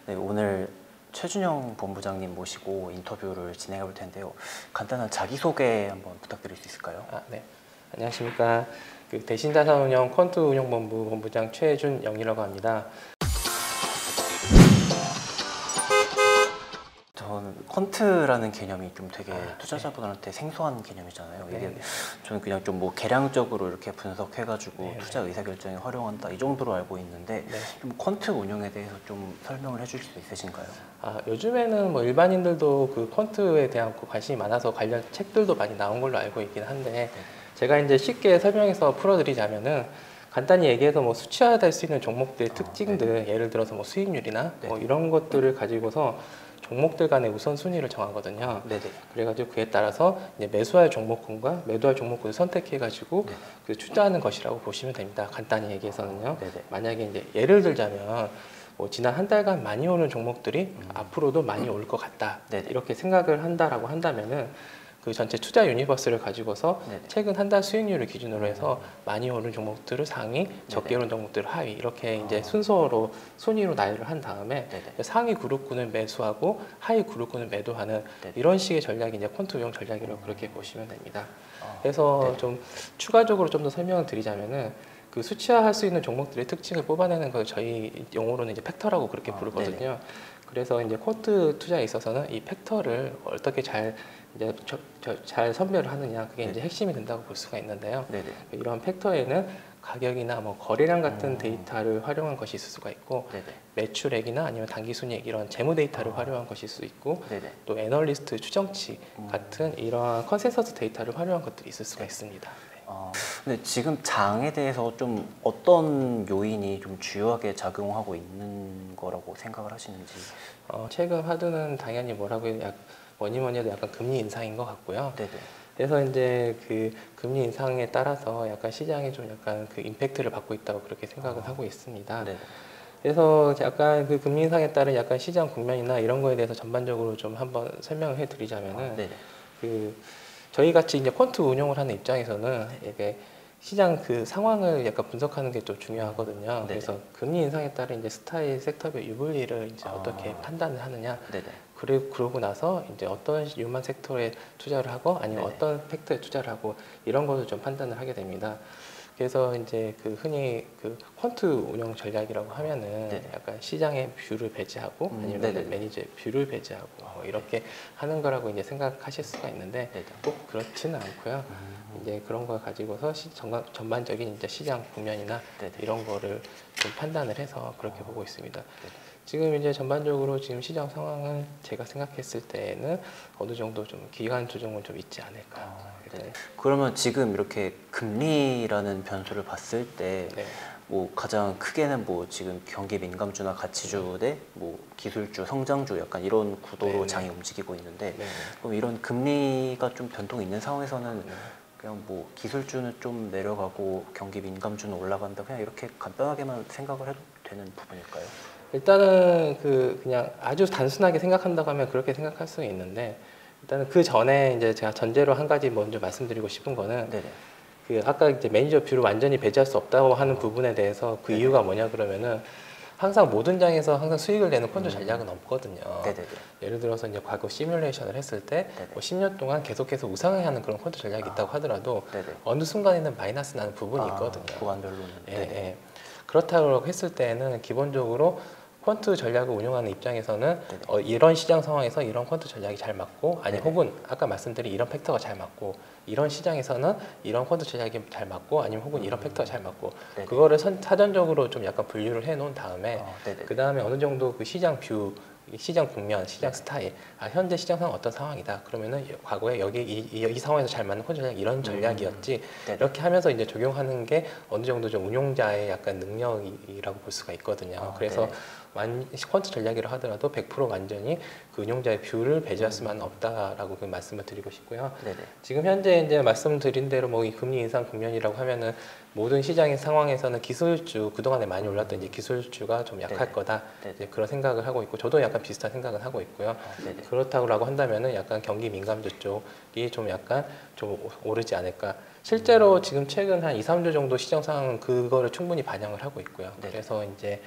네, 오늘 최준영 본부장님 모시고 인터뷰를 진행해 볼 텐데요. 간단한 자기소개 한번 부탁드릴 수 있을까요? 네. 안녕하십니까. 대신자산운용 퀀트운용본부 본부장 최준영이라고 합니다. 저는 퀀트라는 개념이 좀 되게 투자자분들한테 생소한 개념이잖아요. 이게 네. 저는 그냥 좀 뭐 계량적으로 이렇게 분석해가지고 네. 투자 의사결정에 활용한다 이 정도로 알고 있는데 네. 좀 퀀트 운용에 대해서 좀 설명을 해주실 수 있으신가요? 요즘에는 뭐 일반인들도 퀀트에 대한 관심이 많아서 관련 책들도 많이 나온 걸로 알고 있긴 한데 제가 이제 쉽게 설명해서 풀어드리자면은 간단히 얘기해서 뭐 수치화될 수 있는 종목들의 특징들, 예를 들어서 뭐 수익률이나 뭐 이런 것들을 가지고서 종목들 간의 우선순위를 정하거든요. 네네. 그래가지고 그에 따라서 이제 매수할 종목군과 매도할 종목군을 선택해가지고 투자하는 것이라고 보시면 됩니다. 간단히 얘기해서는요. 네네. 만약에 이제 예를 들자면 뭐 지난 한 달간 많이 오른 종목들이 앞으로도 많이 올 것 같다. 네네. 이렇게 생각을 한다라고 한다면은 그 전체 투자 유니버스를 가지고서 네네. 최근 한 달 수익률을 기준으로 해서 많이 오른 종목들을 상위, 적게 오른 종목들을 하위 이렇게 이제 순서로 순위로 나열을 한 다음에 네네. 상위 그룹군을 매수하고 하위 그룹군을 매도하는 네네. 이런 식의 전략이 이제 퀀트 운용 전략이라고 그렇게 보시면 됩니다. 아, 그래서 네네. 좀 추가적으로 좀 더 설명을 드리자면은 그 수치화할 수 있는 종목들의 특징을 뽑아내는 걸 저희 용어로는 이제 팩터라고 그렇게 부르거든요. 네네. 그래서 이제 쿼트 투자에 있어서는 이 팩터를 어떻게 잘 이제 잘 선별을 하느냐 그게 이제 핵심이 된다고 볼 수가 있는데요. 네네. 이런 팩터에는 가격이나 뭐 거래량 같은 데이터를 활용한 것이 있을 수가 있고 네네. 매출액이나 아니면 단기순이익 이런 재무 데이터를 활용한 것일 수 있고 네네. 또 애널리스트 추정치 같은 이러한 컨센서스 데이터를 활용한 것들이 있을 수가 있습니다. 근데 지금 장에 대해서 좀 어떤 요인이 좀 주요하게 작용하고 있는 거라고 생각을 하시는지? 최근 화두는 당연히 뭐라고 해도 뭐니 뭐니 해도 약간 금리 인상인 것 같고요. 네네. 그래서 이제 그 금리 인상에 따라서 약간 시장이 좀 약간 그 임팩트를 받고 있다고 그렇게 생각을 하고 있습니다. 네네. 그래서 약간 그 금리 인상에 따른 약간 시장 국면이나 이런 거에 대해서 전반적으로 좀 한번 설명을 해드리자면은 네네. 그 저희 같이 이제 퀀트 운용을 하는 입장에서는 이게 시장 그 상황을 약간 분석하는 게 좀 중요하거든요. 네네. 그래서 금리 인상에 따른 이제 스타일 섹터별 유불리를 이제 어떻게 판단을 하느냐. 네네. 그러고 나서 이제 어떤 유망 섹터에 투자를 하고 아니면 네네. 어떤 팩터에 투자를 하고 이런 것을 좀 판단을 하게 됩니다. 그래서 이제 그 흔히 그 퀀트 운영 전략이라고 하면은 네네. 약간 시장의 뷰를 배제하고 아니면 네네. 매니저의 뷰를 배제하고 뭐 이렇게 하는 거라고 이제 생각하실 수가 있는데 네네. 꼭 그렇지는 않고요. 이제 그런 걸 가지고서 전반적인 이제 시장 국면이나 네네. 이런 거를 좀 판단을 해서 그렇게 보고 있습니다. 네네. 지금 이제 전반적으로 지금 시장 상황은 제가 생각했을 때는 어느 정도 좀 기간 조정은 좀 있지 않을까. 네네. 그러면 지금 이렇게 금리라는 변수를 봤을 때 네. 뭐 가장 크게는 뭐 지금 경기 민감주나 가치주 대 뭐 기술주, 성장주 약간 이런 구도로 네네. 장이 움직이고 있는데 네. 그럼 이런 금리가 좀 변동이 있는 상황에서는 그냥 뭐 기술주는 좀 내려가고 경기 민감주는 올라간다 그냥 이렇게 간단하게만 생각을 해도 되는 부분일까요? 일단은 그냥 아주 단순하게 생각한다고 하면 그렇게 생각할 수 있는데 일단은 그 전에 이제 제가 전제로 한 가지 먼저 말씀드리고 싶은 거는 네네. 그 아까 이제 매니저 뷰를 완전히 배제할 수 없다고 하는 부분에 대해서 그 네네. 이유가 뭐냐 그러면은 항상 모든 장에서 항상 수익을 내는 펀드 전략은 없거든요. 네네네. 예를 들어서 이제 과거 시뮬레이션을 했을 때 네네. 뭐 10년 동안 계속해서 우상을 하는 그런 펀드 전략이 있다고 하더라도 네네. 어느 순간에는 마이너스 나는 부분이 있거든요. 구간별로는. 예, 네네. 예. 그렇다고 했을 때는 기본적으로 퀀트 전략을 운영하는 입장에서는 이런 시장 상황에서 이런 퀀트 전략이 잘 맞고 아니 혹은 아까 말씀드린 이런 팩터가 잘 맞고 이런 시장에서는 이런 펀드 전략이 잘 맞고 아니면 혹은 이런 팩터가 잘 맞고 네네. 그거를 사전적으로 좀 약간 분류를 해 놓은 다음에 네네. 그 다음에 어느 정도 그 시장 뷰 시장 국면, 시장 스타일, 현재 시장 상황 어떤 상황이다. 그러면은 과거에 여기 이 상황에서 잘 맞는 펀드 전략 이런 전략이었지. 네네. 이렇게 하면서 이제 적용하는 게 어느 정도 좀 운용자의 약간 능력이라고 볼 수가 있거든요. 그래서 퀀트 전략이라 하더라도 100% 완전히 그 운용자의 뷰를 배제할 수만은 없다라고 그 말씀을 드리고 싶고요. 네네. 지금 현재 이제 말씀드린 대로 뭐 이 금리 인상 국면이라고 하면은 모든 시장의 상황에서는 기술주 그동안에 많이 올랐던 이제 기술주가 좀 약할 네네. 거다. 네네. 이제 그런 생각을 하고 있고 저도 약간 비슷한 생각을 하고 있고요. 네네. 그렇다고 한다면은 약간 경기 민감주 쪽이 좀 약간 좀 오르지 않을까. 실제로 지금 최근 한 2, 3주 정도 시장 상황은 그거를 충분히 반영을 하고 있고요. 네네. 그래서 이제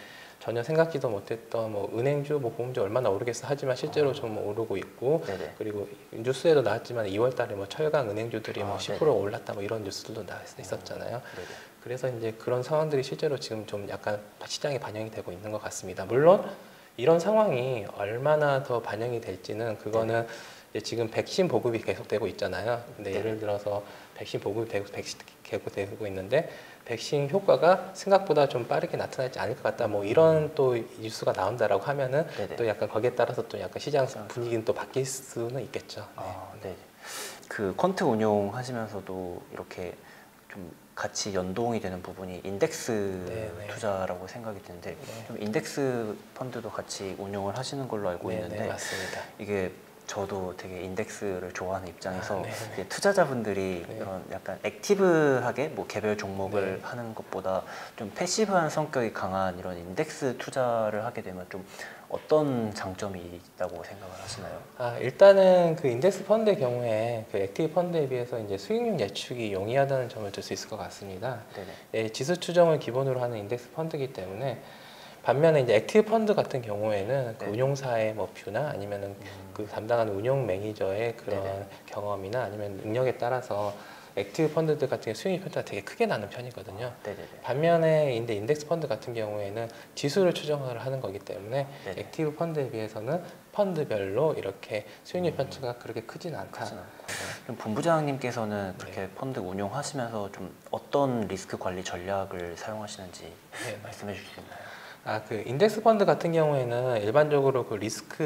전혀 생각지도 못했던 뭐 은행주, 뭐 보험주 얼마나 오르겠어 하지만 실제로 좀 오르고 있고 네네. 그리고 뉴스에도 나왔지만 2월달에 뭐 철강 은행주들이 뭐 10% 네네. 올랐다 뭐 이런 뉴스들도 있었잖아요. 네네. 그래서 이제 그런 상황들이 실제로 지금 좀 약간 시장에 반영이 되고 있는 것 같습니다. 물론 이런 상황이 얼마나 더 반영이 될지는 그거는 이제 지금 백신 보급이 계속되고 있잖아요. 근데 예를 들어서 백신 보급이 계속되고 있는데 백신 효과가 생각보다 좀 빠르게 나타나지 않을 것 같다. 뭐 이런 또 뉴스가 나온다라고 하면은 네네. 또 약간 거기에 따라서 또 약간 시장 분위기는 또 바뀔 수는 있겠죠. 네. 그 퀀트 운용하시면서도 이렇게 좀 같이 연동이 되는 부분이 인덱스 네네. 투자라고 생각이 드는데 네. 좀 인덱스 펀드도 같이 운용을 하시는 걸로 알고 네, 있는데 네, 맞습니다. 이게 저도 되게 인덱스를 좋아하는 입장에서 네네. 이제 투자자분들이 네. 이런 약간 액티브하게 뭐 개별 종목을 네. 하는 것보다 좀 패시브한 성격이 강한 이런 인덱스 투자를 하게 되면 좀 어떤 장점이 있다고 생각을 하시나요? 일단은 그 인덱스 펀드의 경우에 그 액티브 펀드에 비해서 이제 수익률 예측이 용이하다는 점을 들 수 있을 것 같습니다. 네네. 지수 추정을 기본으로 하는 인덱스 펀드이기 때문에 반면에 이제 액티브 펀드 같은 경우에는 그 네. 운용사의 뭐 뷰나 아니면은 그 담당하는 운용 매니저의 그런 네네. 경험이나 아니면 능력에 따라서 액티브 펀드들 같은 경우 수익 편차가 되게 크게 나는 편이거든요. 네네네. 반면에 인덱스 펀드 같은 경우에는 지수를 추정을 하는 거기 때문에 네네. 액티브 펀드에 비해서는 펀드별로 이렇게 수익률 편차가 그렇게 크진 않다. 크진 않고. 그럼 본부장님께서는 그렇게 네. 펀드 운용하시면서 좀 어떤 리스크 관리 전략을 사용하시는지 네. 말씀해 주실 수 있나요? 그 인덱스 펀드 같은 경우에는 일반적으로 그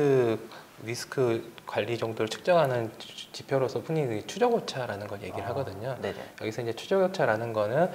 리스크 관리 정도를 측정하는 지표로서 흔히 추적 오차라는 걸 얘기를 하거든요. 네네. 여기서 이제 추적 오차라는 거는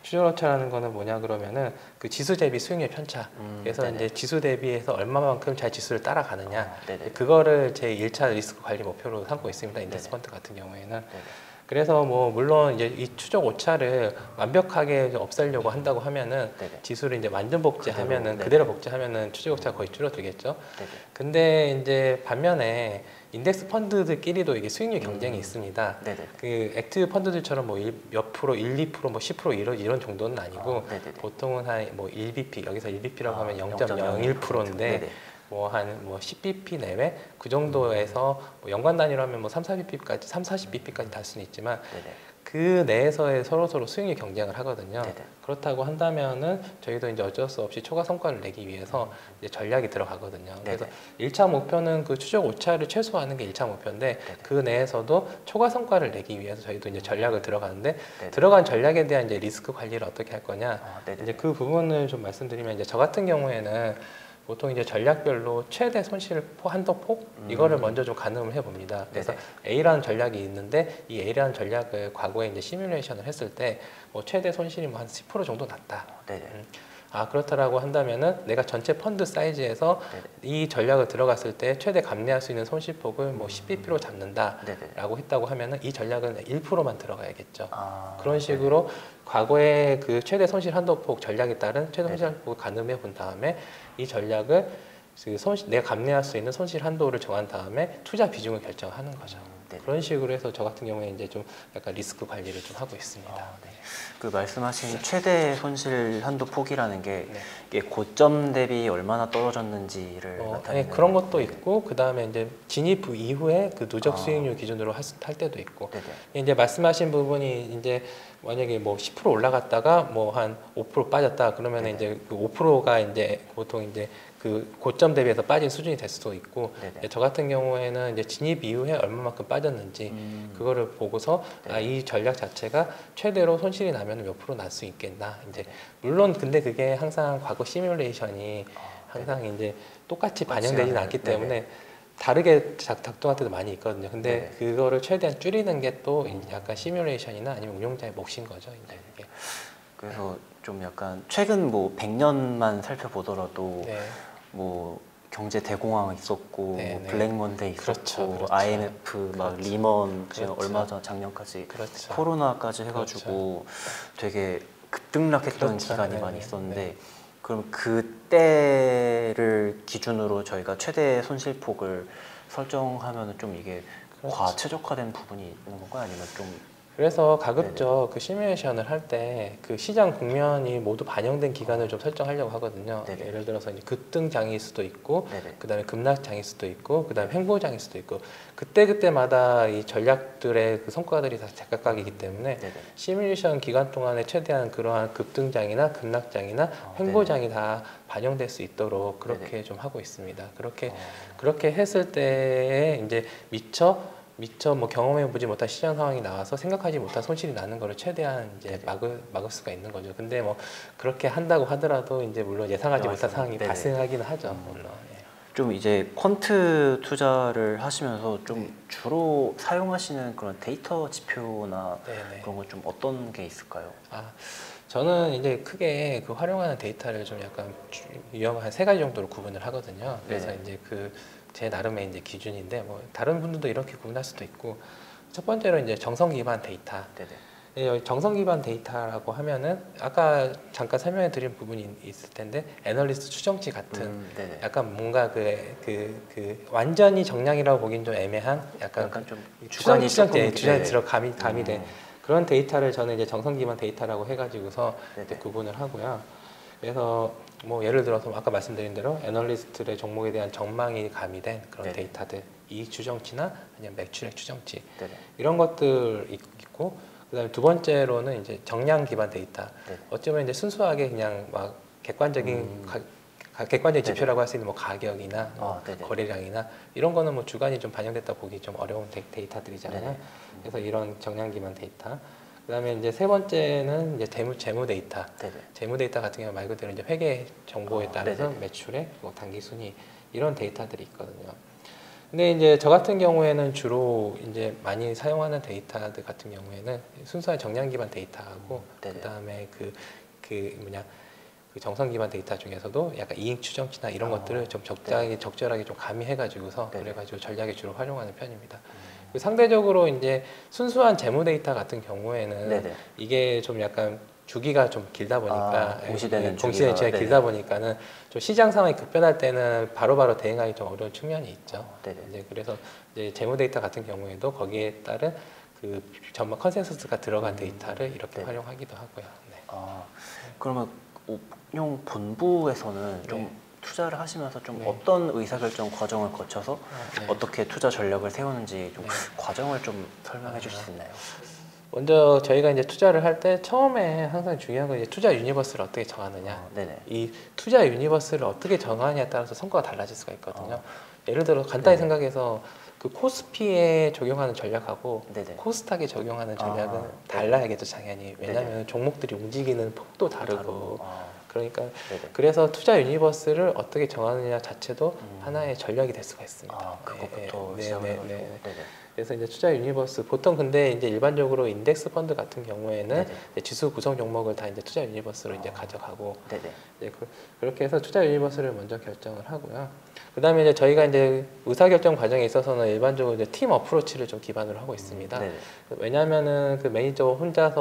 뭐냐 그러면은 그 지수 대비 수익률 편차. 그래서 네네. 이제 지수 대비해서 얼마만큼 잘 지수를 따라가느냐. 네네. 그거를 제 1차 리스크 관리 목표로 삼고 있습니다. 인덱스 네네. 펀드 같은 경우에는. 네네. 그래서 뭐 물론 이제 이 추적 오차를 완벽하게 없애려고 한다고 하면은 네네. 지수를 이제 완전 복제하면은 네네. 그대로 복제하면은 추적 오차가 거의 줄어들겠죠. 네네. 근데 이제 반면에 인덱스 펀드들끼리도 이게 수익률 경쟁이 있습니다. 네네. 그 액티브 펀드들처럼 뭐 몇 프로, 1, 2%, 뭐 10% 이런 정도는 아니고 네네네. 보통은 한 뭐 1bp 여기서 1bp라고 하면 0.01%. 0.01%인데 뭐 한 뭐 10bp 내외 그 정도에서 뭐 연간 단위로 하면 뭐 3, 40bp까지 3, 40bp까지 달 수는 있지만 네네. 그 내에서의 서로 수익률 경쟁을 하거든요. 네네. 그렇다고 한다면은 저희도 이제 어쩔 수 없이 초과 성과를 내기 위해서 이제 전략이 들어가거든요. 그래서 네네. 1차 목표는 그 추적 오차를 최소화하는 게 1차 목표인데 네네. 그 내에서도 초과 성과를 내기 위해서 저희도 이제 전략을 들어가는데 네네. 들어간 전략에 대한 이제 리스크 관리를 어떻게 할 거냐 네네. 이제 그 부분을 좀 말씀드리면 이제 저 같은 경우에는 보통 이제 전략별로 최대 손실 한도폭 이거를 먼저 좀 가늠을 해봅니다. 그래서 네네. A라는 전략이 있는데 이 A라는 전략을 과거에 이제 시뮬레이션을 했을 때 뭐 최대 손실이 뭐 한 10% 정도 났다. 네네. 그렇다라고 한다면은 내가 전체 펀드 사이즈에서 네네. 이 전략을 들어갔을 때 최대 감내할 수 있는 손실폭을 뭐 10bp로 잡는다라고 했다고 하면은 이 전략은 1%만 들어가야겠죠. 그런 식으로 과거의 그 최대 손실 한도폭 전략에 따른 최대 손실 한도폭을 가늠해 본 다음에 이 전략을 내가 감내할 수 있는 손실 한도를 정한 다음에 투자 비중을 결정하는 거죠. 그런 식으로 해서 저 같은 경우에 이제 좀 약간 리스크 관리를 좀 하고 있습니다. 네. 그 말씀하신 최대 손실 한도 폭이라는 게 네. 이게 고점 대비 얼마나 떨어졌는지를 나타내는 그런 것도 있고 그 다음에 이제 진입 이후에 그 누적 수익률 기준으로 할 때도 있고 네네. 이제 말씀하신 부분이 이제 만약에 뭐 10% 올라갔다가 뭐 한 5% 빠졌다 그러면 네네. 이제 그 5%가 이제 보통 이제 그 고점 대비해서 빠진 수준이 될 수도 있고 저 같은 경우에는 이제 진입 이후에 얼마만큼 빠졌는지 그거를 보고서 이 전략 자체가 최대로 손실이 나면 몇 프로 날 수 있겠나 이제 물론 근데 그게 항상 과거 시뮬레이션이 항상 이제 똑같이 반영되지는 않기 때문에 다르게 작동할 때도 많이 있거든요. 근데 그거를 최대한 줄이는 게 또 약간 시뮬레이션이나 아니면 운용자의 몫인 거죠. 이제 이게. 그래서 좀 약간 최근 뭐 100년만 살펴보더라도 뭐 경제 대공황 있었고 뭐 블랙 먼데이 있었고 그렇죠. IMF 막 리먼 얼마 전 작년까지 코로나까지 해가지고 되게 급등락했던 기간이 많이 있었는데 그럼 그때를 기준으로 저희가 최대 손실폭을 설정하면 좀 이게 과최적화된 부분이 있는 건가요? 아니면 좀 그래서 가급적 그 시뮬레이션을 할 때 그 시장 국면이 모두 반영된 기간을 좀 설정하려고 하거든요. 네네. 예를 들어서 이제 급등장일 수도 있고, 네네. 그다음에 급락장일 수도 있고, 그다음에 횡보장일 수도 있고, 그때그때마다 이 전략들의 그 성과들이 다 제각각이기 때문에 네네. 시뮬레이션 기간 동안에 최대한 그러한 급등장이나 급락장이나 횡보장이 다 반영될 수 있도록 그렇게 네네. 좀 하고 있습니다. 그렇게 했을 때에 이제 미처 뭐 경험해보지 못한 시장 상황이 나와서 생각하지 못한 손실이 나는 거를 최대한 이제 막을 수가 있는 거죠. 근데 뭐 그렇게 한다고 하더라도 이제 물론 예상하지 못한 상황이 네네. 발생하기는 하죠. 물론. 예. 좀 이제 퀀트 투자를 하시면서 좀 주로 사용하시는 그런 데이터 지표나 네네. 그런 건 좀 어떤 게 있을까요? 저는 이제 크게 그 활용하는 데이터를 좀 약간 유형을 한 3가지 정도로 구분을 하거든요. 그래서 네네. 이제 그 제 나름의 이제 기준인데 뭐 다른 분들도 이렇게 구분할 수도 있고, 첫 번째로 이제 정성 기반 데이터. 네네. 여기 정성 기반 데이터라고 하면은 아까 잠깐 설명해 드린 부분이 있을 텐데, 애널리스트 추정치 같은 네네. 약간 뭔가 그 완전히 정량이라고 보기엔 좀 애매한 약간 좀 주관이 조금 주관이 네네. 가미된 그런 데이터를 저는 이제 정성 기반 데이터라고 해가지고서 네네. 이제 구분을 하고요. 그래서 뭐 예를 들어서 아까 말씀드린 대로 애널리스트의 종목에 대한 전망이 가미된 그런 네네. 데이터들, 이익 추정치나 아니면 매출액 추정치 네네. 이런 것들 있고, 그다음에 두 번째로는 이제 정량 기반 데이터. 네네. 어쩌면 이제 순수하게 그냥 막 객관적인 객관적인 지표라고 할 수 있는 뭐 가격이나 뭐 네네. 거래량이나 이런 거는 뭐 주관이 좀 반영됐다 보기 좀 어려운 데이터들이잖아요. 네네. 그래서 이런 정량 기반 데이터. 그다음에 이제 세 번째는 이제 재무 데이터. 네네. 재무 데이터 같은 경우 말 그대로 이제 회계 정보에 따라서 네네. 매출액, 뭐 단기 순이 이런 데이터들이 있거든요. 근데 이제 저 같은 경우에는 주로 이제 많이 사용하는 데이터들 같은 경우에는 순수한 정량 기반 데이터하고, 네네. 그다음에 그 정성 기반 데이터 중에서도 약간 이익 추정치나 이런 것들을 좀 적절하게 좀 가미해가지고서 네네. 그래가지고 전략에 주로 활용하는 편입니다. 상대적으로 이제 순수한 재무 데이터 같은 경우에는 네네. 이게 좀 약간 주기가 좀 길다 보니까 공시되는 공시되는 주기가 주기가 길다 보니까는 좀 시장 상황이 급변할 때는 바로바로 대응하기 좀 어려운 측면이 있죠. 네네. 이제 그래서 이제 재무 데이터 같은 경우에도 거기에 따른 그 전망 컨센서스가 들어간 데이터를 이렇게 네네. 활용하기도 하고요. 네. 그러면 옥룡 본부에서는 좀 네. 투자를 하시면서 좀 네. 어떤 의사결정 과정을 거쳐서 네. 어떻게 투자 전략을 세우는지 좀 네. 과정을 좀 설명해 주실 수 있나요? 먼저 저희가 이제 투자를 할 때 처음에 항상 중요한 건 이제 투자 유니버스를 어떻게 정하느냐. 네네. 이 투자 유니버스를 어떻게 정하느냐에 따라서 성과가 달라질 수가 있거든요. 예를 들어 간단히 네네. 생각해서 그 코스피에 적용하는 전략하고 네네. 코스닥에 적용하는 전략은 네네. 달라야겠죠, 당연히. 왜냐하면 종목들이 움직이는 폭도 다르고. 그러니까 네네. 그래서 투자 유니버스를 어떻게 정하느냐 자체도 하나의 전략이 될 수가 있습니다. 그것부터 네, 시작을 네, 해가지고. 네. 네네. 그래서 이제 투자 유니버스 보통 근데 이제 일반적으로 인덱스 펀드 같은 경우에는 네네. 이제 지수 구성 종목을 다 이제 투자 유니버스로 이제 가져가고, 네네. 이제 그렇게 해서 투자 유니버스를 먼저 결정을 하고요. 그다음에 이제 저희가 이제 의사결정 과정에 있어서는 일반적으로 이제 팀 어프로치를 좀 기반으로 하고 있습니다. 네네. 왜냐하면은 그 매니저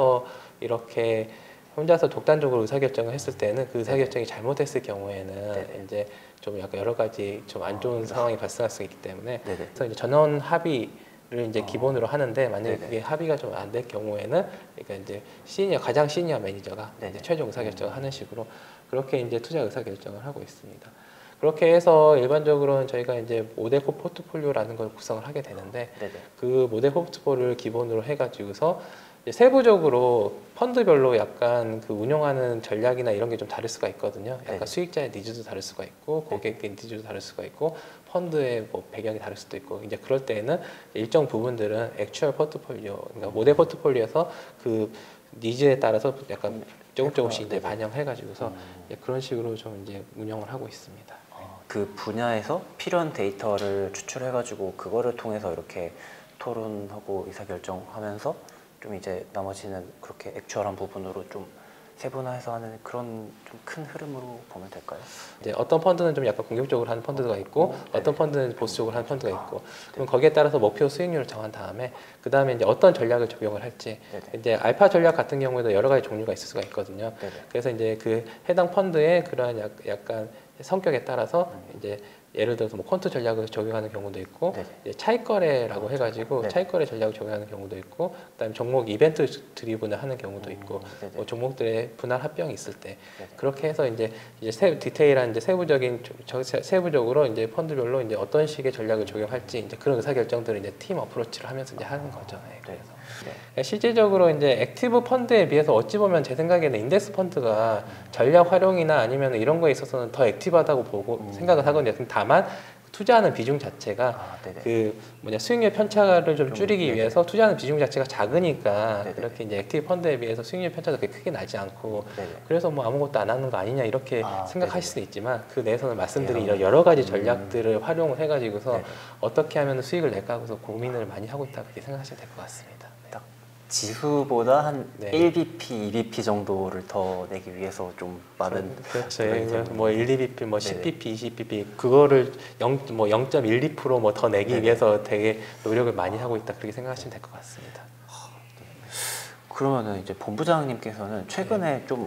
혼자서 독단적으로 의사결정을 했을 때는 그 의사결정이 잘못했을 경우에는 네네. 이제 좀 약간 여러 가지 좀 안 좋은 상황이 발생할 수 있기 때문에 네네. 그래서 이제 전원 합의를 이제 기본으로 하는데, 만약에 네네. 그게 합의가 좀 안 될 경우에는 그러니까 이제 가장 시니어 매니저가 네네. 이제 최종 의사결정을 하는 식으로 그렇게 이제 투자 의사결정을 하고 있습니다. 그렇게 해서 일반적으로는 저희가 이제 모델 포트폴리오라는 걸 구성을 하게 되는데, 네네. 그 모델 포트폴리오를 기본으로 해가지고서 이제 세부적으로 펀드별로 약간 그 운영하는 전략이나 이런 게 좀 다를 수가 있거든요. 약간 네네. 수익자의 니즈도 다를 수가 있고, 고객의 니즈도 다를 수가 있고, 펀드의 뭐 배경이 다를 수도 있고, 이제 그럴 때에는 일정 부분들은 액추얼 포트폴리오, 그러니까 모델 포트폴리오에서 그 니즈에 따라서 약간 조금씩 이제 반영해가지고서 그런 식으로 좀 이제 운영을 하고 있습니다. 그 분야에서 필요한 데이터를 추출해가지고 그거를 통해서 이렇게 토론하고 의사결정하면서 좀 이제 나머지는 그렇게 액추얼한 부분으로 좀 세분화해서 하는 그런 좀 큰 흐름으로 보면 될까요? 이제 어떤 펀드는 좀 약간 공격적으로 하는 펀드가 있고, 어떤 펀드는 보수적으로 하는 펀드가 있고, 그럼 거기에 따라서 목표 수익률을 정한 다음에 그 다음에 이제 어떤 전략을 적용을 할지. 네네. 이제 알파 전략 같은 경우에도 여러 가지 종류가 있을 수가 있거든요. 네네. 그래서 이제 그 해당 펀드의 그러한 약간 성격에 따라서 이제 예를 들어서 뭐 퀀트 전략을 적용하는 경우도 있고 네네. 이제 차익거래라고 해가지고 네네. 차익거래 전략을 적용하는 경우도 있고 그다음에 종목 이벤트 드리븐을 하는 경우도 있고 네네. 뭐 종목들의 분할 합병이 있을 때 네네. 그렇게 해서 이제 디테일한 이제 세부적인 세부적으로 이제 펀드별로 이제 어떤 식의 전략을 적용할지 이제 그런 의사 결정들을 이제 팀 어프로치를 하면서 이제 하는 거죠. 네, 그래서 네. 실질적으로 이제 액티브 펀드에 비해서 어찌 보면 제 생각에는 인덱스 펀드가 전략 활용이나 아니면 이런 거에 있어서는 더 액티브하다고 보고 생각을 하거든요. 다만 투자하는 비중 자체가 네네. 그 뭐냐 수익률 편차를 좀 줄이기 네네. 위해서 투자하는 비중 자체가 작으니까 네네. 그렇게 이제 액티브 펀드에 비해서 수익률 편차가 그렇게 크게 나지 않고 네네. 그래서 뭐 아무것도 안 하는 거 아니냐 이렇게 생각하실 네네. 수도 있지만 그 내에서는 말씀드린 여러 가지 전략들을 활용을 해가지고서 네네. 어떻게 하면 수익을 낼까 하고서 고민을 많이 하고 있다 그렇게 생각하시면 될 것 같습니다. 딱 지수보다 한 네. 1bp, 2bp 정도를 더 내기 위해서 좀 많은 그렇죠. 노력이 예, 되는 뭐 1, 2bp, 뭐 네네. 10bp, 20bp 그거를 0.12% 뭐 더 내기 네네. 위해서 되게 노력을 많이 하고 있다 그렇게 생각하시면 될 것 같습니다. 그러면은 이제 본부장님께서는 최근에 좀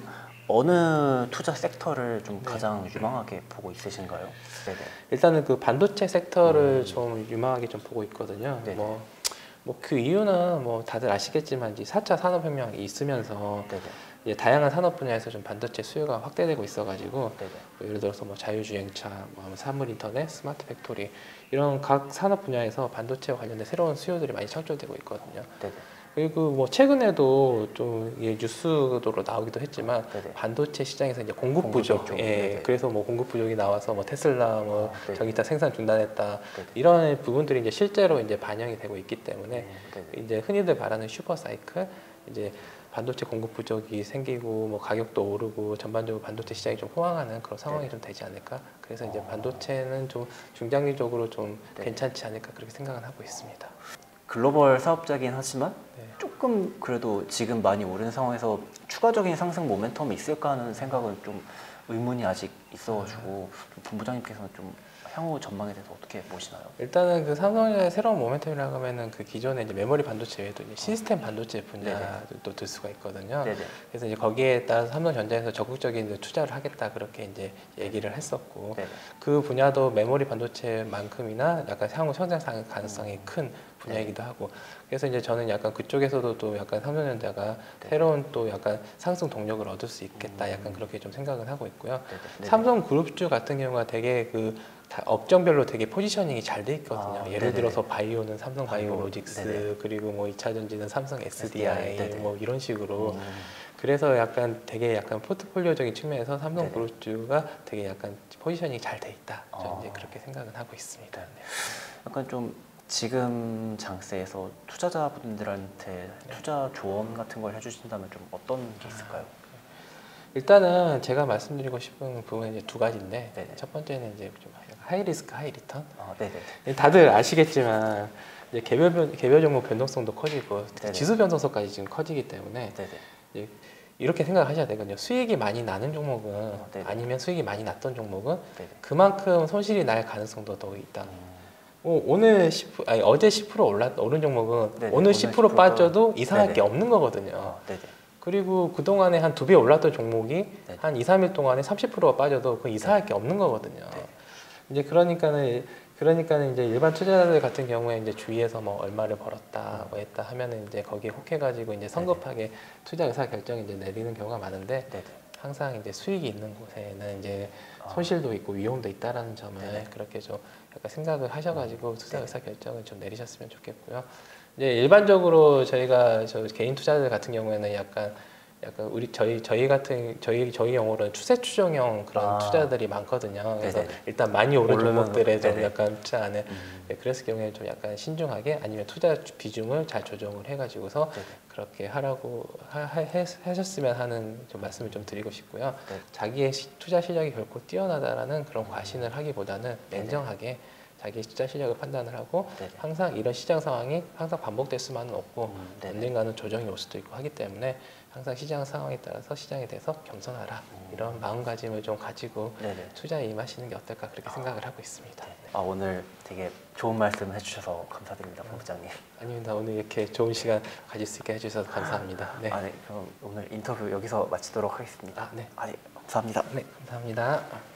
어느 투자 섹터를 좀 가장 유망하게 보고 있으신가요? 네네. 일단은 그 반도체 섹터를 좀 유망하게 좀 보고 있거든요. 네네. 뭐 그 이유는 뭐 다들 아시겠지만 이제 4차 산업혁명이 있으면서 네네. 이제 다양한 산업 분야에서 좀 반도체 수요가 확대되고 있어가지고 네네. 뭐 예를 들어서 뭐 자율주행차, 뭐 사물 인터넷, 스마트 팩토리 이런 각 산업 분야에서 반도체와 관련된 새로운 수요들이 많이 창출되고 있거든요. 네네. 그리고 뭐 최근에도 좀 이게 뉴스로 나오기도 했지만 네네. 반도체 시장에서 이제 공급 부족, 공급 부족. 예, 네네. 그래서 뭐 공급 부족이 나와서 뭐 테슬라 뭐 네네. 전기차 생산 중단했다 네네. 이런 부분들이 이제 실제로 이제 반영이 되고 있기 때문에 네네. 이제 흔히들 말하는 슈퍼 사이클 이제 반도체 공급 부족이 생기고 뭐 가격도 오르고 전반적으로 반도체 시장이 좀 호황하는 그런 상황이 좀 되지 않을까. 그래서 이제 반도체는 좀 중장기적으로 좀 네. 괜찮지 않을까 그렇게 생각은 하고 있습니다. 글로벌 사업자긴 하지만 네. 조금 그래도 지금 많이 오른 상황에서 추가적인 상승 모멘텀이 있을까 하는 생각은 좀 의문이 아직 있어가지고 좀 본부장님께서는 좀 향후 전망에 대해서 어떻게 보시나요? 일단은 그 삼성의 새로운 모멘텀이라고 하면은 그 기존에 이제 메모리 반도체 외에도 이제 시스템 반도체 분야도 들 수가 있거든요. 네네. 그래서 이제 거기에 따라서 삼성전자에서 적극적인 이제 투자를 하겠다 그렇게 이제 얘기를 했었고 네네. 그 분야도 메모리 반도체만큼이나 약간 향후 성장 가능성이 큰 분야이기도 하고 그래서 이제 저는 약간 그쪽에서도 또 약간 삼성전자가 새로운 또 약간 상승 동력을 얻을 수 있겠다 약간 그렇게 좀 생각을 하고 있고요. 네네. 삼성그룹주 같은 경우가 되게 그 다 업종별로 되게 포지셔닝이 잘 돼 있거든요. 예를 네네. 들어서 바이오는 삼성 바이오로직스 네네. 그리고 뭐 2차 전지는 삼성 SDI 네네. 뭐 이런 식으로 그래서 약간 되게 약간 포트폴리오적인 측면에서 삼성그룹주가 되게 약간 포지셔닝이 잘 돼 있다. 저는 이제 그렇게 생각은 하고 있습니다. 네. 약간 좀 지금 장세에서 투자자분들한테 투자 조언 같은 걸 해주신다면 좀 어떤 게 있을까요? 일단은 제가 말씀드리고 싶은 부분은 이제 두 가지인데 네네. 첫 번째는 이제 좀 하이 리스크 하이 리턴. 네네. 다들 아시겠지만 이제 개별 종목 변동성도 커지고 네네. 지수 변동성까지 지금 커지기 때문에 네네. 이제 이렇게 생각하셔야 되거든요. 수익이 많이 나는 종목은 네네. 아니면 수익이 많이 났던 종목은 네네. 그만큼 손실이 날 가능성도 더 있다. 오늘 10%, 아니 어제 10% 오른 종목은 네네. 오늘 오늘 10% 10% 빠져도 이상할 네네. 게 없는 거거든요. 네네. 그리고 그동안에 한 2배 올랐던 종목이 네네. 한 2, 3일 동안에 30%가 빠져도 그 이상할 게 없는 거거든요. 이제 그러니까는 이제 일반 투자자들 같은 경우에 이제 주위에서 뭐 얼마를 벌었다 뭐 했다 하면은 이제 거기에 혹해가지고 이제 성급하게 투자 의사 결정을 이제 내리는 경우가 많은데 네네. 항상 이제 수익이 있는 곳에는 이제 손실도 있고 위험도 있다라는 점을 네네. 그렇게 좀 약간 생각을 하셔가지고 투자 의사 결정을 좀 내리셨으면 좋겠고요. 이제 일반적으로 저희가 저 개인 투자자들 같은 경우에는 약간 저희 경우는 추세 추종형 그런 투자들이 많거든요. 그래서 네네. 일단 많이 오른 오르는 종목들에 좀 네네. 약간 투자하는. 네, 그랬을 경우에 좀 약간 신중하게 아니면 투자 비중을 잘 조정을 해가지고서 네네. 그렇게 하라고 하셨으면 하는 좀 말씀을 좀 드리고 싶고요. 네. 자기의 투자 실력이 결코 뛰어나다라는 그런 과신을 하기보다는 냉정하게 자기 투자 실력을 판단을 하고 네네. 항상 이런 시장 상황이 항상 반복될 수만은 없고 네네. 언젠가는 조정이 올 수도 있고 하기 때문에 항상 시장 상황에 따라서 시장에 대해서 겸손하라 이런 마음가짐을 좀 가지고 네네. 투자에 임하시는 게 어떨까 그렇게 생각을 하고 있습니다. 오늘 되게 좋은 말씀 해주셔서 감사드립니다, 본부장님. 아닙니다. 오늘 이렇게 좋은 시간 가질 수 있게 해주셔서 감사합니다. 네. 네. 그럼 오늘 인터뷰 여기서 마치도록 하겠습니다. 네. 네. 감사합니다. 네, 감사합니다.